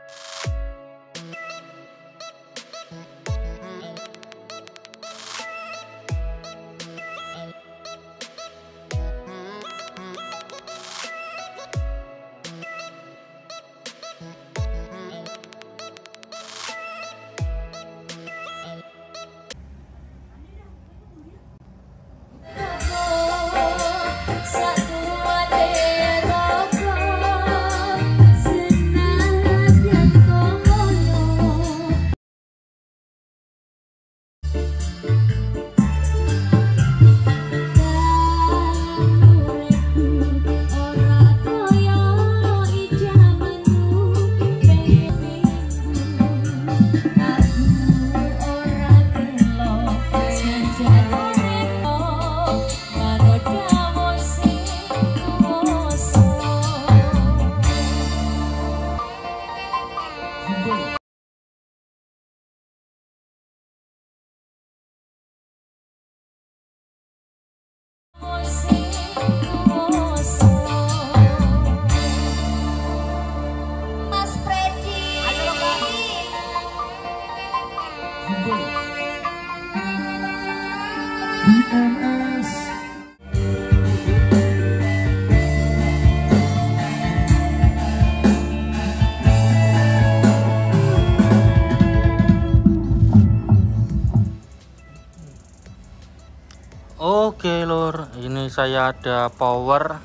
Oke lur, ini saya ada power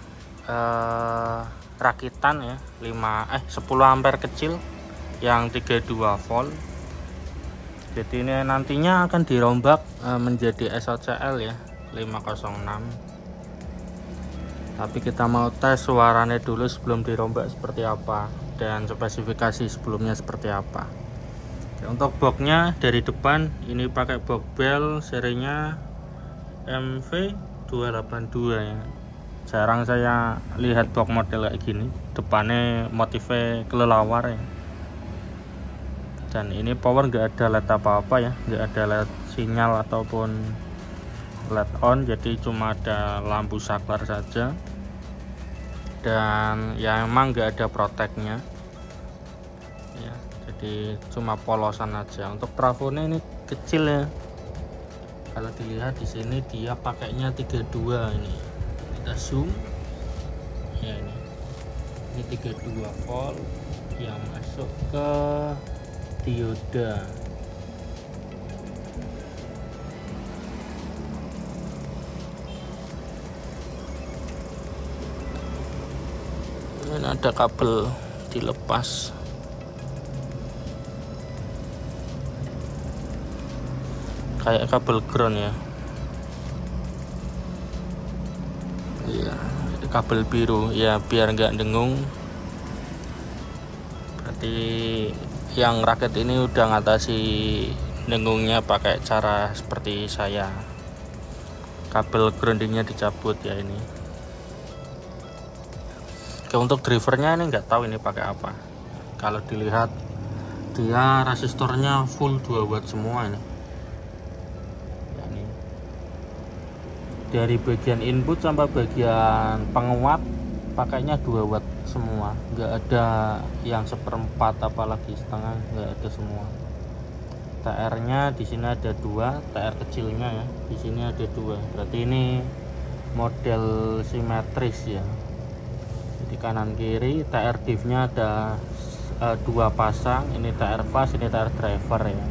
rakitan ya 10 ampere kecil yang 32 volt. Jadi ini nantinya akan dirombak menjadi SOCL ya 506. Tapi kita mau tes suaranya dulu sebelum dirombak seperti apa dan spesifikasi sebelumnya seperti apa. Untuk boxnya dari depan ini pakai box bell serinya MV282 ya. Jarang saya lihat box model kayak gini, depannya motifnya kelelawar ya. Dan ini power nggak ada LED apa-apa ya, nggak ada LED sinyal ataupun LED on, jadi cuma ada lampu saklar saja. Dan ya emang nggak ada proteknya ya, jadi cuma polosan aja. Untuk trafonya ini kecil ya, kalau dilihat di sini dia pakainya 32 ini. Kita zoom ya, ini 32 volt yang masuk ke dioda. Ini ada kabel dilepas. Kayak kabel ground ya. Iya, kabel biru ya biar nggak dengung. Berarti yang raket ini udah ngatasi dengungnya pakai cara seperti saya. Kabel groundingnya dicabut ya ini. Oke, untuk drivernya ini nggak tahu ini pakai apa. Kalau dilihat dia resistornya full 2 watt semua ini. Dari bagian input sampai bagian penguat pakainya 2 watt semua, nggak ada yang 1/4 apalagi setengah, nggak ada semua. TR nya di sini ada 2, TR kecilnya ya di sini ada 2, berarti ini model simetris ya. Jadi kanan kiri TR diff nya ada 2 pasang, ini TR fast, ini TR driver ya.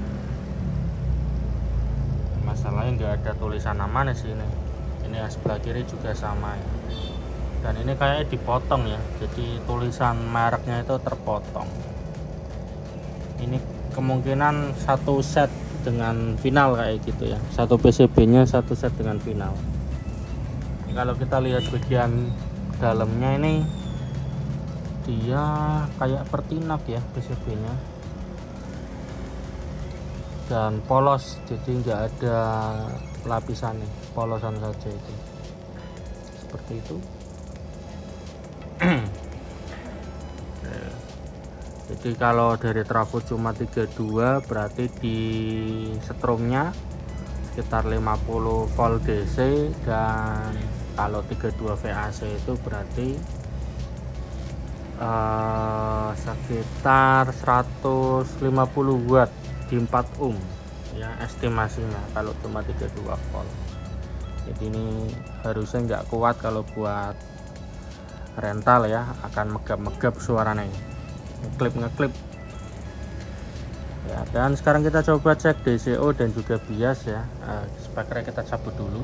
Masalahnya nggak ada tulisan namanya sih ini. Ini sebelah kiri juga sama ya. Dan ini kayak dipotong ya, jadi tulisan mereknya itu terpotong. Ini kemungkinan satu set dengan final kayak gitu ya, satu PCB nya satu set dengan final. Kalau kita lihat bagian dalamnya ini dia kayak pertinak ya PCB nya, dan polos, jadi nggak ada lapisan nih, polosan saja itu seperti itu. Jadi kalau dari trafo cuma 32 berarti di strumnya sekitar 50 volt DC, dan kalau 32 VAC itu berarti sekitar 150 watt di 4 ohm ya estimasinya kalau cuma 32 volt. Jadi ini harusnya nggak kuat kalau buat rental ya, akan megap-megap suaranya, ngeklip ya. Dan sekarang kita coba cek DCO dan juga bias ya. Speakernya kita cabut dulu.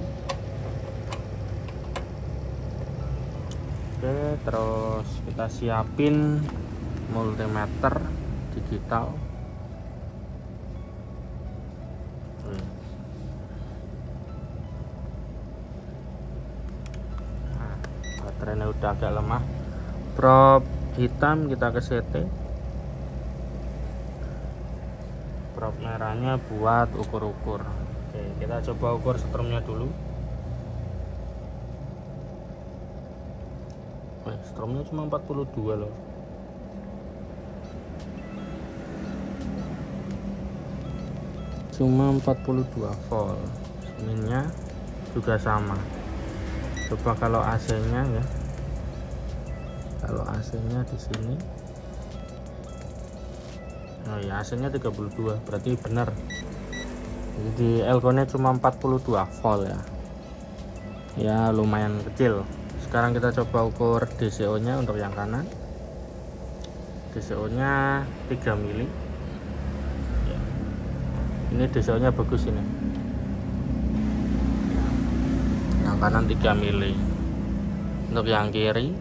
Oke, terus kita siapin multimeter digital. Nah, baterainya udah agak lemah. Prop hitam kita ke CT. Prop merahnya buat ukur-ukur. Oke, kita coba ukur strumnya dulu. Strumnya cuma 42 loh. Cuma 42 volt. Minnya juga sama. Coba kalau AC-nya ya. Kalau AC-nya di sini. Oh ya, AC-nya 32, berarti benar. Jadi elko-nya cuma 42 volt ya. Ya lumayan kecil. Sekarang kita coba ukur DCO nya untuk yang kanan. DCO nya 3 mili ya. Ini DCO nya bagus ini, yang kanan 3 mili. Untuk yang kiri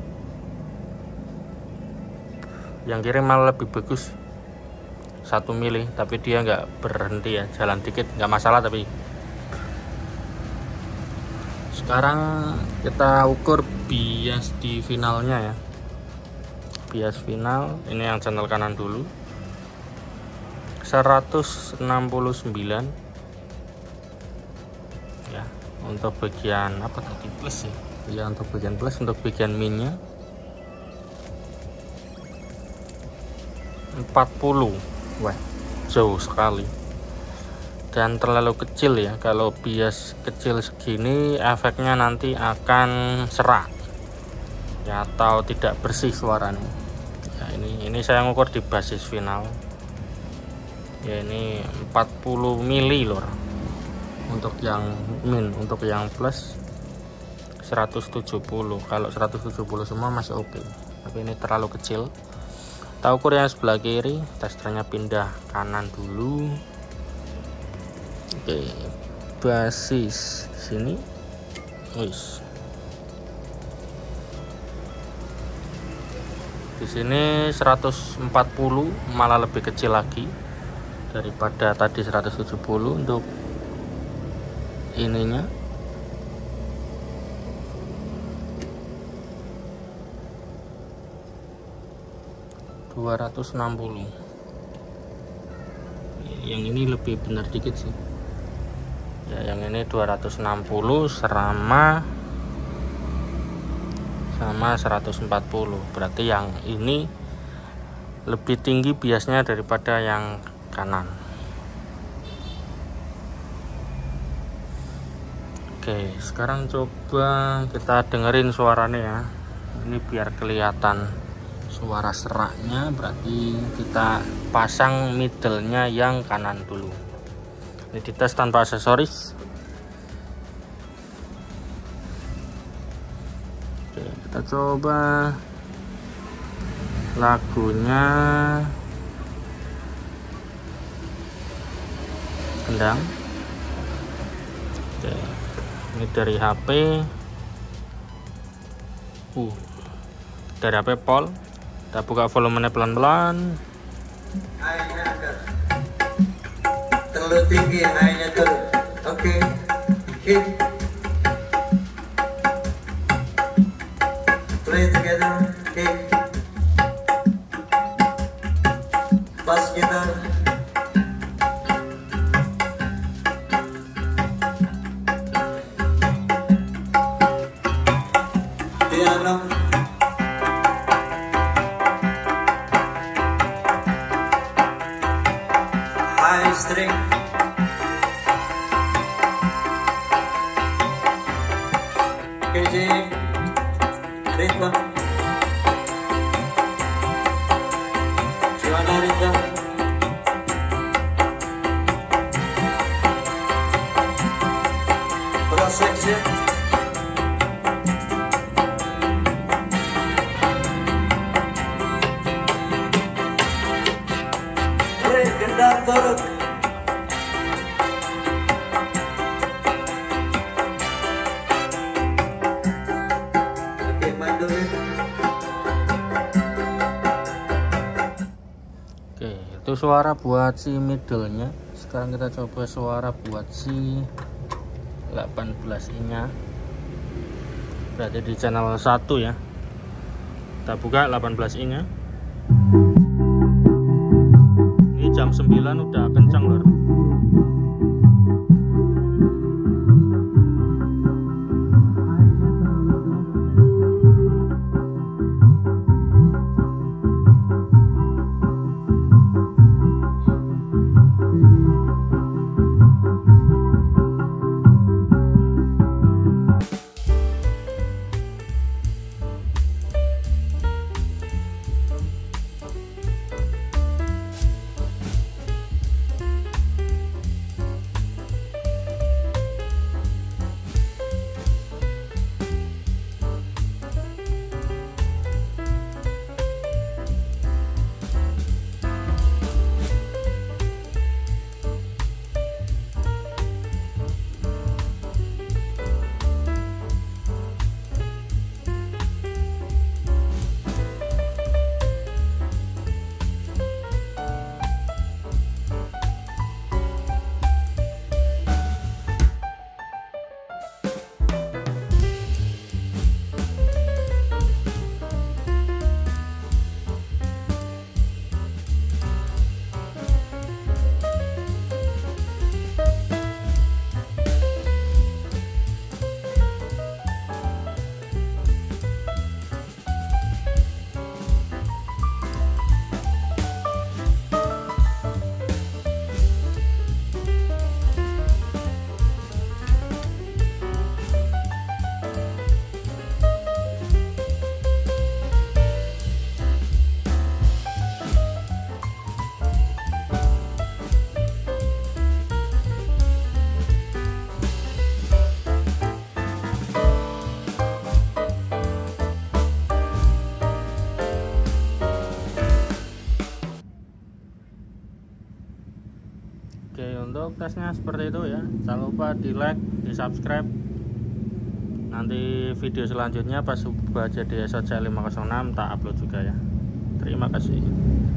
malah lebih bagus, 1 mili, tapi dia nggak berhenti ya, jalan dikit nggak masalah. Tapi sekarang kita ukur bias di finalnya ya. Bias final ini yang channel kanan dulu, 169 ya. Untuk bagian apa tadi, plus ya, untuk bagian plus. Untuk bagian minnya 40. Wah, jauh sekali dan terlalu kecil ya. Kalau bias kecil segini efeknya nanti akan serak ya, atau tidak bersih suaranya ya. Ini saya ngukur di basis final ya, ini 40 mili lor untuk yang min. Untuk yang plus 170. Kalau 170 semua masih oke, tapi ini terlalu kecil. Kita ukur yang sebelah kiri, testernya pindah kanan dulu. Oke, basis sini. Wis. Di sini 140, malah lebih kecil lagi daripada tadi 170. Untuk ininya 260. Yang ini lebih benar dikit sih ya, yang ini 260 sama 140. Berarti yang ini lebih tinggi biasnya daripada yang kanan. Oke, sekarang coba kita dengerin suaranya ya. Ini biar kelihatan suara seraknya, berarti kita pasang middle-nya yang kanan dulu. Ini dites tanpa aksesoris. Oke, kita coba lagunya kendang. Oke, ini dari HP. Dari HP Pol. Kita buka volumenya pelan-pelan. High-nya terlalu tinggi, high-nya tuh. Oke, hit. Play together, hit. Bass guitar. Piano. High string. KJ rhythm. ya. Break gendang toruk. Oke, mandor ya. Oke, itu suara buat si middle-nya. Sekarang kita coba suara buat si 18 nya. Berarti di channel 1 ya. Kita buka 18 nya. Ini jam 9 udah kencang lor. Oke, untuk tesnya seperti itu ya. Jangan lupa di like, di subscribe. Nanti video selanjutnya pas Subah JDS 506 tak upload juga ya. Terima kasih.